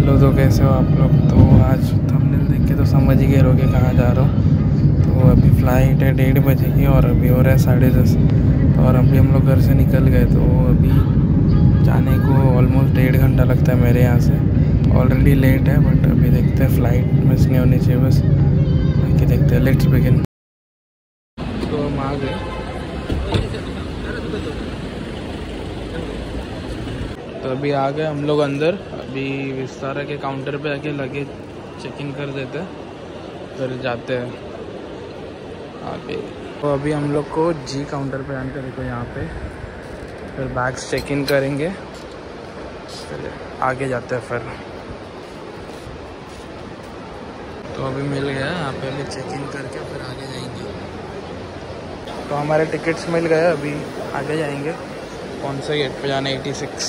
Hello, तो कैसे हो आप लोग। तो आज थंबनेल देख के तो समझ ही गए होगे कहाँ जा रहा हूँ। तो अभी फ़्लाइट है 1:30 बजे की और अभी हो रहा है 10:30। तो और अभी हम लोग घर से निकल गए। तो अभी जाने को ऑलमोस्ट 1.5 घंटा लगता है मेरे यहाँ से। ऑलरेडी लेट है बट अभी देखते हैं, फ़्लाइट मिस नहीं होनी चाहिए बस। बाकी देखते हैं, लेट्स बिगिन। तो हम आ गए। तो अभी आ गए हम लोग अंदर। अभी विस्तारा के काउंटर पे आके लगेज चेक इन कर देते हैं, फिर जाते हैं आगे। तो अभी हम लोग को जी काउंटर पे आने का, देखो यहाँ पे, फिर बैग्स चेक इन करेंगे, फिर आगे जाते हैं फिर। तो अभी मिल गया यहाँ पे, अभी चेक इन करके फिर आगे जाएंगे। तो हमारे टिकट्स मिल गए, अभी आगे जाएंगे। कौन से गेट पे जाना है? 86।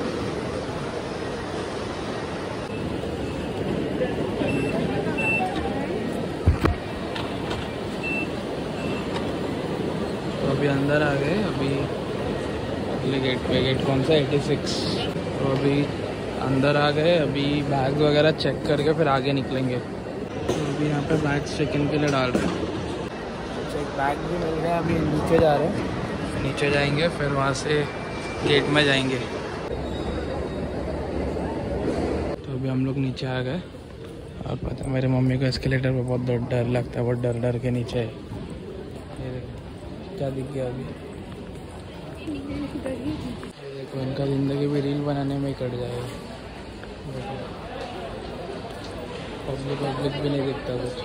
अभी अंदर आ गए। अभी अगले गेट पे, गेट कौन सा? 86। तो अभी अंदर आ गए। अभी बैग वगैरह चेक करके फिर आगे निकलेंगे। तो अभी यहाँ पे बैग्स चेक इन के लिए डाल रहे हैं। तो एक बैग भी मिल गया। अभी नीचे जा रहे हैं, नीचे जाएंगे फिर वहाँ से गेट में जाएंगे। तो अभी हम लोग नीचे आ गए। और पता है, मेरे मम्मी को एस्केलेटर पे बहुत डर लगता है, बहुत डर के नीचे है। ये देखो क्या दिख गया अभी। ये देखो, इनका ज़िंदगी भी रील बनाने में ही कट जाएगा। पब्लिक भी नहीं दिखता कुछ।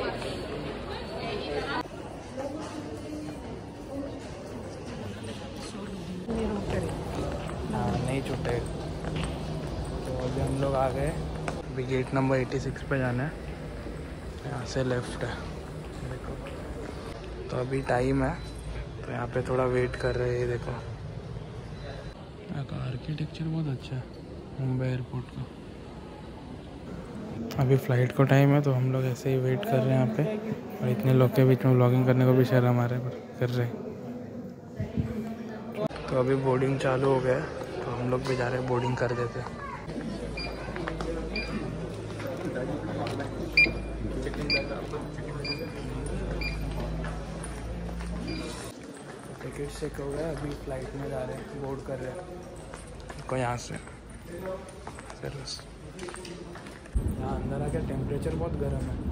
हाँ, नहीं छूटे। तो अभी हम लोग आ गए। अभी गेट नंबर 86 पे जाना है, यहाँ से लेफ्ट है देखो। तो अभी टाइम है, तो यहाँ पे थोड़ा वेट कर रहे हैं। देखो यहाँ का आर्किटेक्चर बहुत अच्छा है मुंबई एयरपोर्ट का। अभी फ़्लाइट को टाइम है, तो हम लोग ऐसे ही वेट कर रहे हैं यहाँ पे। और इतने लोग के बीच में व्लॉगिंग करने को भी शर्म आ रहा है, पर कर रहे हैं। तो अभी बोर्डिंग चालू हो गया है, तो हम लोग भी जा रहे हैं, बोर्डिंग कर देते हैं। टिकट चेक हो गया। अभी फ़्लाइट में जा रहे हैं, बोर्ड कर रहे हैं को यहाँ से। फिर यहाँ अंदर आके टेम्परेचर बहुत गर्म है।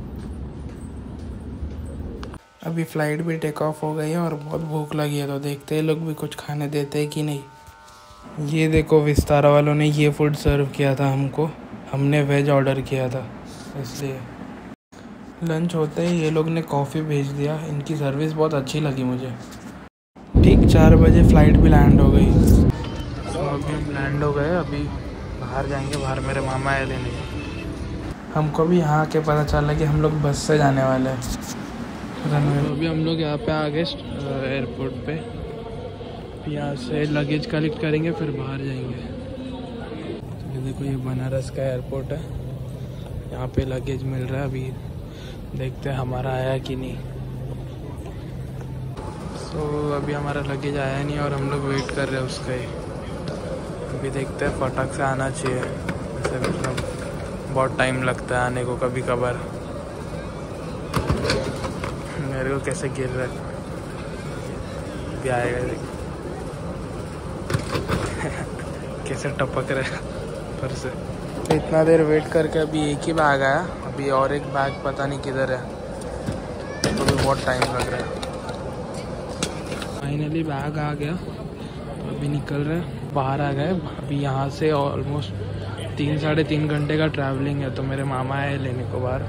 अभी फ़्लाइट भी टेक ऑफ हो गई है और बहुत भूख लगी है, तो देखते हैं लोग भी कुछ खाने देते हैं कि नहीं। ये देखो, विस्तारा वालों ने ये फूड सर्व किया था हमको। हमने वेज ऑर्डर किया था, इसलिए लंच होते ही ये लोग ने कॉफ़ी भेज दिया। इनकी सर्विस बहुत अच्छी लगी मुझे। ठीक 4 बजे फ़्लाइट भी लैंड हो गई। तो अभी हम लैंड हो गए। अभी बाहर जाएंगे, बाहर मेरे मामा आए लेने। हमको भी यहाँ के पता चला कि हम लोग बस से जाने वाले हैं रनवे। तो अभी हम लोग यहाँ पे आ गए एयरपोर्ट पे। यहाँ से लगेज कलेक्ट करेंगे, फिर बाहर जाएंगे। तो ये देखो, ये बनारस का एयरपोर्ट है। यहाँ पे लगेज मिल रहा है। अभी देखते हैं हमारा आया कि नहीं। तो अभी हमारा लगेज आया नहीं और हम लोग वेट कर रहे हैं उसका ही। अभी देखते हैं, फटाक से आना चाहिए। वैसे मतलब बहुत टाइम लगता है आने को कभी कभार। मेरे को कैसे गिर रहा है, भी आएगा देखो। कैसे टपक रहा है पर से। तो इतना देर वेट करके अभी एक ही बैग आया। अभी और एक बैग पता नहीं किधर है, तो भी बहुत टाइम लग रहा है। फाइनली बैग आ गया, तो अभी निकल रहे हैं, बाहर आ गए। अभी यहाँ से ऑलमोस्ट 3-3.5 घंटे का ट्रैवलिंग है। तो मेरे मामा आए लेने को बाहर।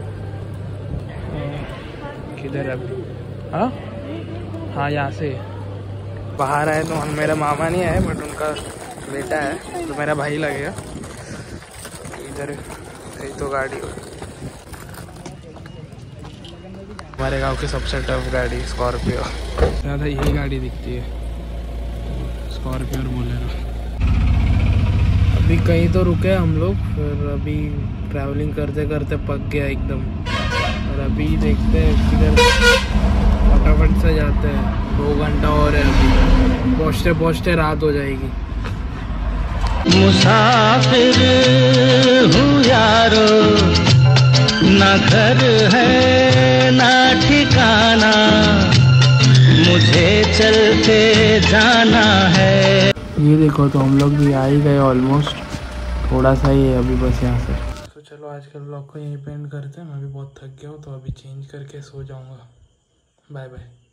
किधर है अभी? हाँ, यहाँ से बाहर आए। तो मेरा मामा नहीं आए, बट उनका बेटा है, तो मेरा भाई लगेगा। इधर कहीं तो गाड़ी हो। हमारे गांव की सबसे टफ गाड़ी स्कॉर्पियो। ज़्यादा यही गाड़ी दिखती है, स्कॉर्पियो और बोलेरो। अभी कहीं तो रुके हम लोग, फिर अभी ट्रैवलिंग करते करते पक गया एकदम। और अभी देखते हैं किधर, फटाफट से जाते हैं। 2 घंटा और है, अभी पहुँचते पहुँचते रात हो जाएगी। मुसाफिर हूँ यारो, ना घर है ना ठिकाना, मुझे चलते जाना है। ये देखो तो हम लोग भी आ ही गए ऑलमोस्ट, थोड़ा सा ही है अभी बस यहाँ से। तो चलो आज के ब्लॉग को यहीं पे एंड करते हैं, मैं भी बहुत थक गया हूँ तो अभी चेंज करके सो जाऊँगा। Bye bye.